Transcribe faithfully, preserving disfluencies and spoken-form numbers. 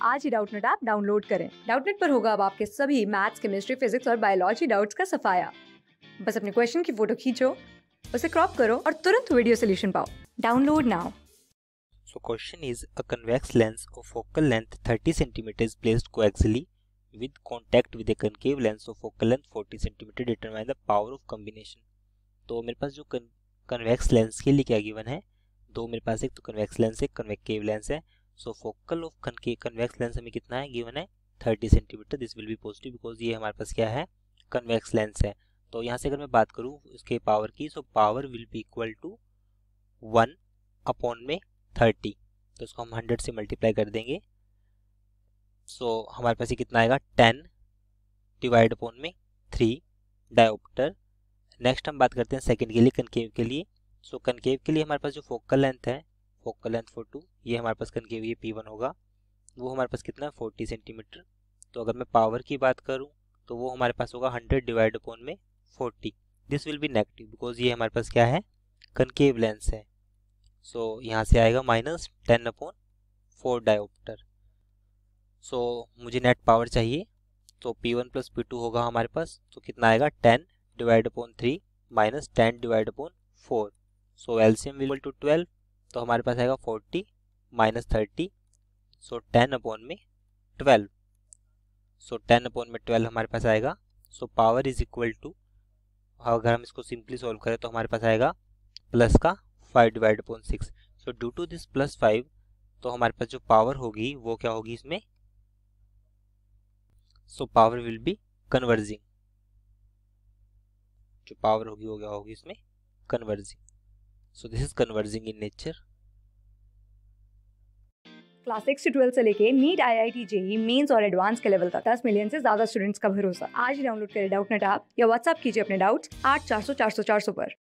आज ही Doubtnut app download करें। डाउटनेट पर होगा अब आपके सभी मैथ्स, केमिस्ट्री, फिजिक्स और बायोलॉजी डाउट्स का सफाया। बस अपने क्वेश्चन की फोटो खींचो, उसे क्रॉप करो और तुरंत वीडियो सोल्यूशन पाओ। Download now. So question is, a convex lens of focal length thirty centimeters placed coaxially with contact with a concave lens of focal length forty centimeters, determine the power of combination। तो मेरे पास जो convex lens के लिए क्या given है, दो मेरे पास, एक तो कन्वेक्स लेंस है, कन्वेक्टिव लेंस है। So focal of convex lens हमें कितना है गिवन है, thirty centimetre. This will be positive because ये हमारे पास क्या है, कन्वेक्स लेंस है। तो यहाँ से अगर मैं बात करूँ उसके पावर की, so power will be equal to one upon में थर्टी, तो इसको हम हंड्रेड से मल्टीप्लाई कर देंगे। सो so, हमारे पास ये कितना आएगा, टेन डिवाइड अपॉन में थ्री डायोप्टर। नेक्स्ट हम बात करते हैं सेकंड के लिए, कनकेव के लिए। सो so, कनकेव के लिए हमारे पास जो फोकल लेंथ है, फोकल लेंथ फोर टू, ये हमारे पास कनकेव ये पी वन होगा, वो हमारे पास कितना है फोर्टी सेंटीमीटर। तो अगर मैं पावर की बात करूँ तो वो हमारे पास होगा हंड्रेड डिवाइड अपॉन में forty. This will be negative because ये हमारे पास क्या है, कनकेव लेंस है। सो so, यहाँ से आएगा minus ten upon four dioptre. So मुझे नेट पावर चाहिए, तो P one plus P two होगा हमारे पास, तो कितना आएगा, ten divide upon three minus ten divide upon four. So LCM will to twelve, तो हमारे पास आएगा forty minus thirty, so ten upon में ट्वेल्व। सो टेन अपॉन में ट्वेल्व हमारे पास आएगा। So power is equal to, अगर हम इसको सिंपली सॉल्व करें तो हमारे पास आएगा प्लस का five divide upon six. So due to this plus five, तो हमारे पास जो पावर होगी वो क्या होगी इसमें, so power will be converging, जो पावर होगी वो क्या होगी इसमें, converging. So this is converging in nature. Class six से ट्वेल्थ से लेके NEET, I I T, JEE mains और एडवांस के लेवल तक दस मिलियन से ज्यादा स्टूडेंट्स का भरोसा। आज ही डाउनलोड करें डाउटनेट ऐप या व्हाट्सएप कीजिए अपने डाउट्स आठ चार सौ चार सौ चार सौ पर।